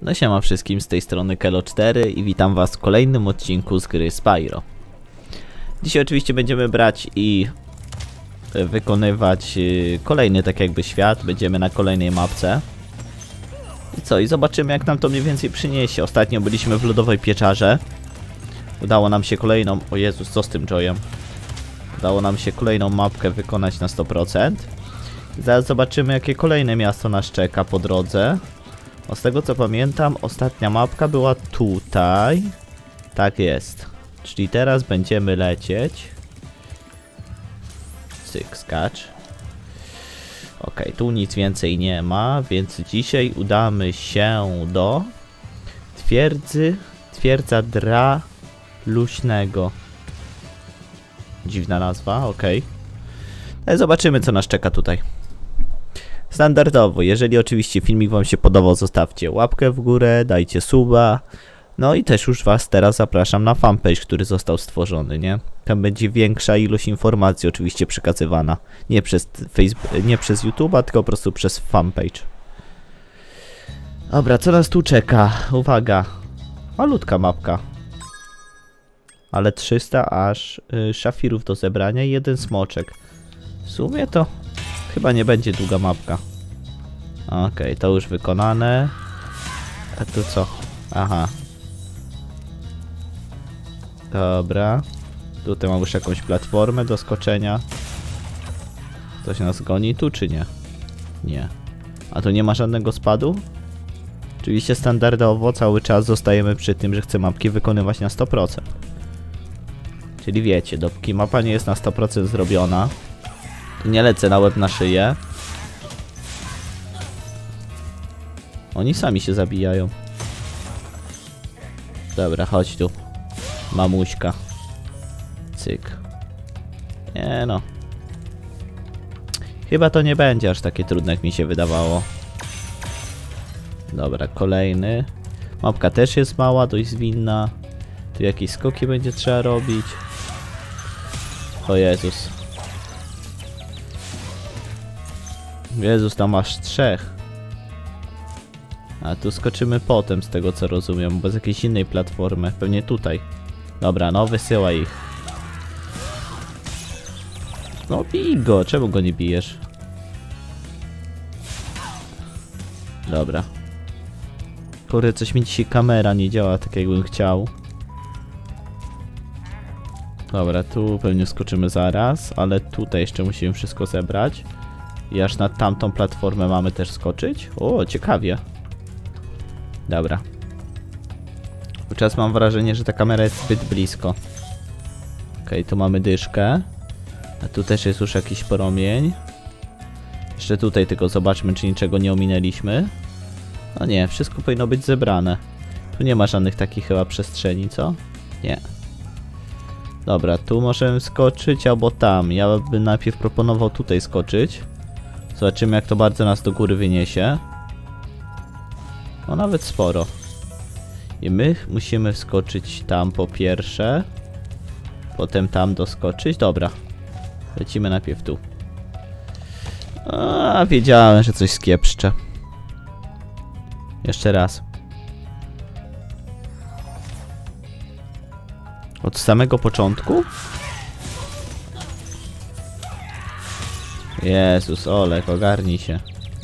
No siema wszystkim, z tej strony Kelo4 i witam was w kolejnym odcinku z gry Spyro. Dzisiaj oczywiście będziemy brać i wykonywać kolejny tak jakby świat, będziemy na kolejnej mapce. I co, i zobaczymy jak nam to mniej więcej przyniesie. Ostatnio byliśmy w lodowej pieczarze. Udało nam się kolejną... O Jezus, co z tym Joyem? Udało nam się kolejną mapkę wykonać na 100%. Zaraz zobaczymy jakie kolejne miasto nas czeka po drodze. Z tego co pamiętam, ostatnia mapka była tutaj. Tak jest. Czyli teraz będziemy lecieć. Cyk, skacz. Ok, tu nic więcej nie ma, więc dzisiaj udamy się do Twierdza Draluśnego. Dziwna nazwa, ok. Zobaczymy co nas czeka tutaj. Standardowo, jeżeli oczywiście filmik wam się podobał, zostawcie łapkę w górę, dajcie suba. No i też już was teraz zapraszam na fanpage, który został stworzony, nie? Tam będzie większa ilość informacji oczywiście przekazywana. Nie przez Facebook, nie przez YouTube'a, tylko po prostu przez fanpage. Dobra, co nas tu czeka? Uwaga. Malutka mapka. Ale 300 aż szafirów do zebrania i jeden smoczek. W sumie to chyba nie będzie długa mapka. Okej, to już wykonane. A tu co? Aha. Dobra. Tutaj mam już jakąś platformę do skoczenia. Ktoś nas goni tu czy nie? Nie. A tu nie ma żadnego spadu? Oczywiście standardowo cały czas zostajemy przy tym, że chcę mapki wykonywać na 100%. Czyli wiecie, dopóki mapa nie jest na 100% zrobiona, nie lecę na łeb na szyję. Oni sami się zabijają. Dobra, chodź tu. Mamuśka. Cyk. Nie no. Chyba to nie będzie aż takie trudne jak mi się wydawało. Dobra, kolejny. Mapka też jest mała, dość zwinna. Tu jakieś skoki będzie trzeba robić. O Jezus. Jezus, tam aż 3. A tu skoczymy potem, z tego co rozumiem, bo z jakiejś innej platformy. Pewnie tutaj. Dobra, no wysyłaj ich. No bij go, czemu go nie bijesz? Dobra. Kurde, coś mi dzisiaj kamera nie działa tak jakbym chciał. Dobra, tu pewnie skoczymy zaraz, ale tutaj jeszcze musimy wszystko zebrać. I aż na tamtą platformę mamy też skoczyć? O, ciekawie. Dobra. Czas mam wrażenie, że ta kamera jest zbyt blisko. Okej, tu mamy dyszkę. A tu też jest już jakiś promień. Jeszcze tutaj tylko zobaczmy, czy niczego nie ominęliśmy. No nie, wszystko powinno być zebrane. Tu nie ma żadnych takich chyba przestrzeni, co? Nie. Dobra, tu możemy skoczyć albo tam. Ja bym najpierw proponował tutaj skoczyć. Zobaczymy jak to bardzo nas do góry wyniesie. No nawet sporo. I my musimy wskoczyć tam po pierwsze. Potem tam doskoczyć. Dobra. Lecimy najpierw tu. A, wiedziałem, że coś skiepszczę. Jeszcze raz. Od samego początku? Jezus, Olek, ogarnij się.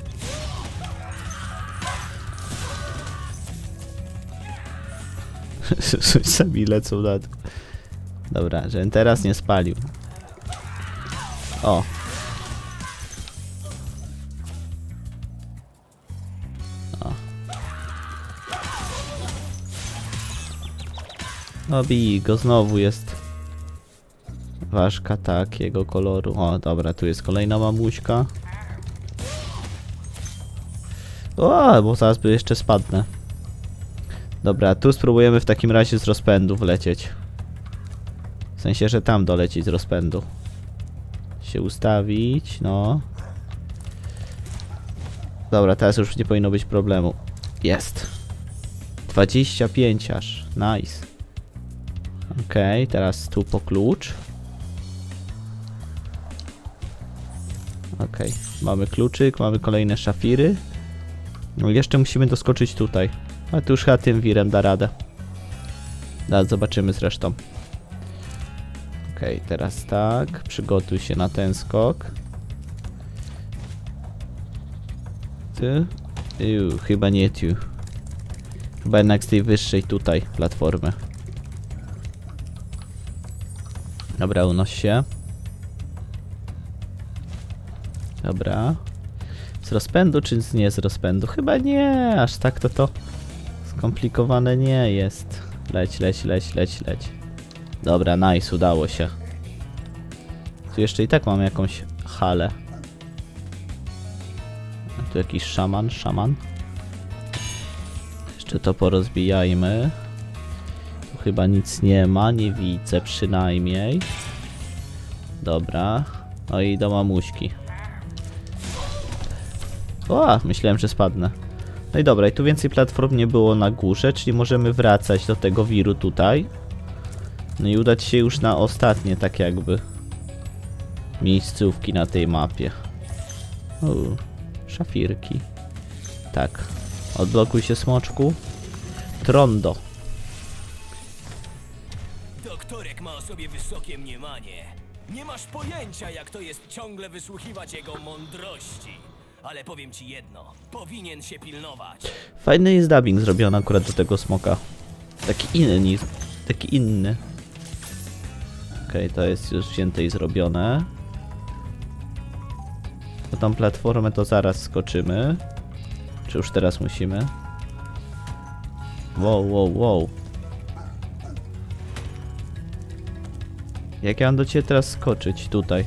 Sami lecą na dół. Dobra, żebym teraz nie spalił. O. O. No bij go, znowu jest ważka takiego koloru. O, dobra, tu jest kolejna mamuśka. O, bo zaraz by jeszcze spadnę. Dobra, tu spróbujemy w takim razie z rozpędu wlecieć. W sensie, że tam dolecieć z rozpędu. Się ustawić, no. Dobra, teraz już nie powinno być problemu. Jest. 25 aż. Nice. Okej, teraz tu po klucz. Okej, mamy kluczyk, mamy kolejne szafiry. No i jeszcze musimy doskoczyć tutaj. A tu już chyba tym wirem da radę. Zaraz zobaczymy zresztą. Okej, teraz tak. Przygotuj się na ten skok. Ty? Chyba nie tu. Chyba jednak z tej wyższej tutaj platformy. Dobra, unoś się. Dobra. Z rozpędu czy nie z rozpędu? Chyba nie, aż tak to skomplikowane nie jest. Leć. Dobra, nice, udało się. Tu jeszcze i tak mam jakąś halę. A tu jakiś szaman. Jeszcze to porozbijajmy. Tu chyba nic nie ma, nie widzę przynajmniej. Dobra. No i do mamuśki. O, myślałem, że spadnę. No i dobra, i tu więcej platform nie było na górze, czyli możemy wracać do tego wiru tutaj. No i udać się już na ostatnie, tak jakby, miejscówki na tej mapie. Szafirki. Tak. Odblokuj się, smoczku. Trondo. Doktorek ma o sobie wysokie mniemanie. Nie masz pojęcia, jak to jest ciągle wysłuchiwać jego mądrości. Ale powiem ci jedno, powinien się pilnować. Fajny jest dubbing zrobiony akurat do tego smoka. Taki inny. Okej, to jest już wzięte i zrobione. Po tą platformę to zaraz skoczymy. Czy już teraz musimy? Wow. Jak ja mam do ciebie teraz skoczyć? Tutaj.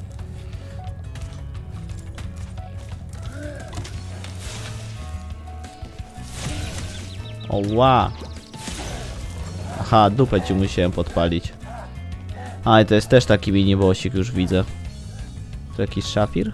Oła! Aha, dupę ci musiałem podpalić. A, i to jest też taki mini bossik, już widzę. Tu jakiś szafir?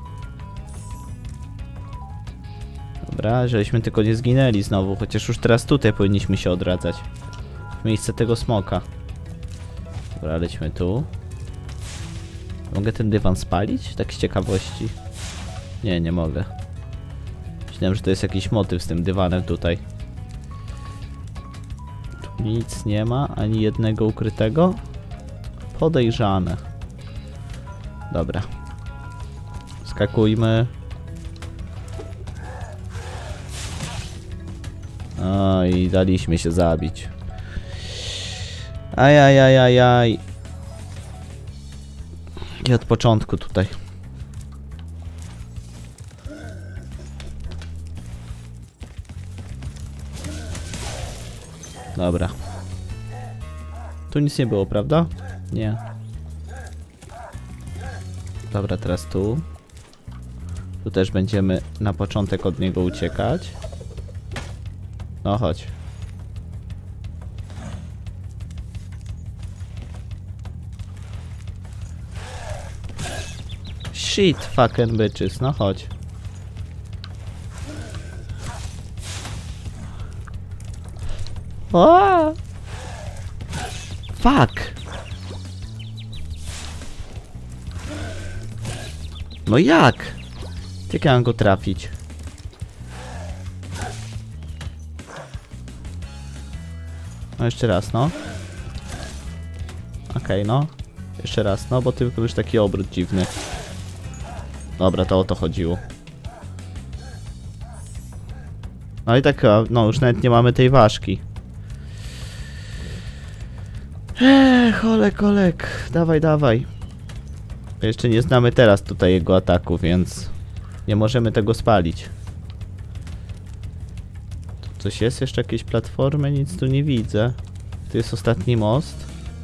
Dobra, żebyśmy tylko nie zginęli znowu, chociaż już teraz tutaj powinniśmy się odradzać. W miejsce tego smoka. Dobra, lećmy tu. Mogę ten dywan spalić? Tak z ciekawości. Nie mogę. Myślałem, że to jest jakiś motyw z tym dywanem tutaj. Tu nic nie ma, ani jednego ukrytego. Podejrzane. Dobra. Skakujmy. No i daliśmy się zabić. Ajajajajaj. I od początku tutaj. Dobra. Tu nic nie było, prawda? Nie. Dobra, teraz tu. Tu też będziemy na początek od niego uciekać. No chodź. Shit, fucking bitches, no chodź. O! Fuck! No jak? Jak ja mam go trafić? No jeszcze raz, no. Okej, no. Jeszcze raz, no, bo tylko już taki obrót dziwny. Dobra, to o to chodziło. No i tak, no już nawet nie mamy tej ważki. Olek, dawaj. Jeszcze nie znamy teraz tutaj jego ataku, więc nie możemy tego spalić. Tu coś jest? Jeszcze jakieś platformy? Nic tu nie widzę. Tu jest ostatni most.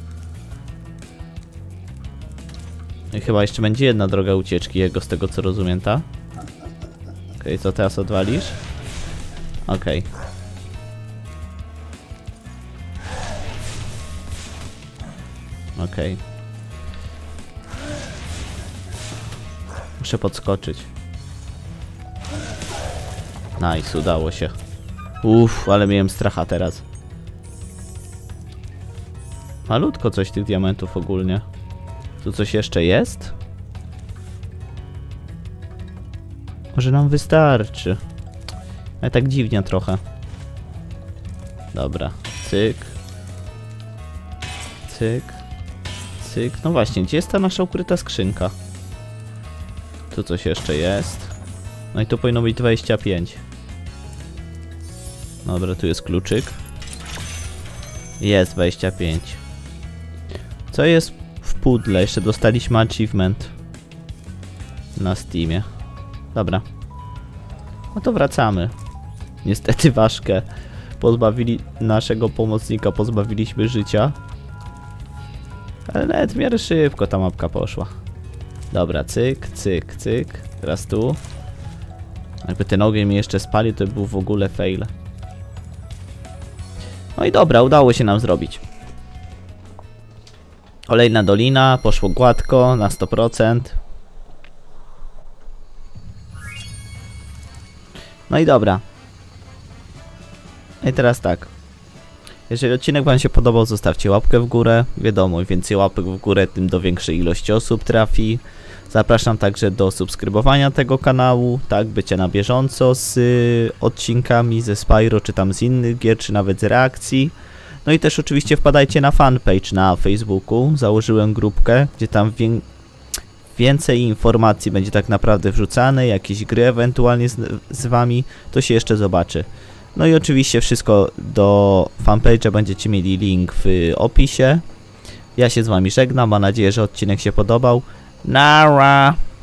I chyba jeszcze będzie jedna droga ucieczki jego, z tego co rozumiem, ta? Okej, co teraz odwalisz? Okej. Okej. Muszę podskoczyć. Nice, udało się. Uff, ale miałem stracha teraz. Malutko coś tych diamentów ogólnie. Tu coś jeszcze jest? Może nam wystarczy. Ale tak dziwnie trochę. Dobra, cyk. Cyk. Cyk. No właśnie, gdzie jest ta nasza ukryta skrzynka? Tu coś jeszcze jest. No i tu powinno być 25. Dobra, tu jest kluczyk. Jest 25. Co jest w pudle? Jeszcze dostaliśmy achievement na Steamie. Dobra. No to wracamy. Niestety ważkę pozbawili naszego pomocnika, pozbawiliśmy życia. Ale nawet w miarę szybko ta mapka poszła. Dobra, cyk, cyk, cyk. Teraz tu. Jakby ten ogień mi jeszcze spalił, to był w ogóle fail. No i dobra, udało się nam zrobić. Kolejna dolina, poszło gładko, na 100%. No i dobra. I teraz tak. Jeżeli odcinek wam się podobał, zostawcie łapkę w górę. Wiadomo, im więcej łapek w górę, tym do większej ilości osób trafi. Zapraszam także do subskrybowania tego kanału, tak, bycia na bieżąco z odcinkami ze Spyro, czy tam z innych gier, czy nawet z reakcji. No i też oczywiście wpadajcie na fanpage na Facebooku. Założyłem grupkę, gdzie tam więcej informacji będzie tak naprawdę wrzucane, jakieś gry ewentualnie z wami, to się jeszcze zobaczy. No i oczywiście wszystko do fanpage'a będziecie mieli link w opisie. Ja się z wami żegnam, mam nadzieję, że odcinek się podobał. Nara!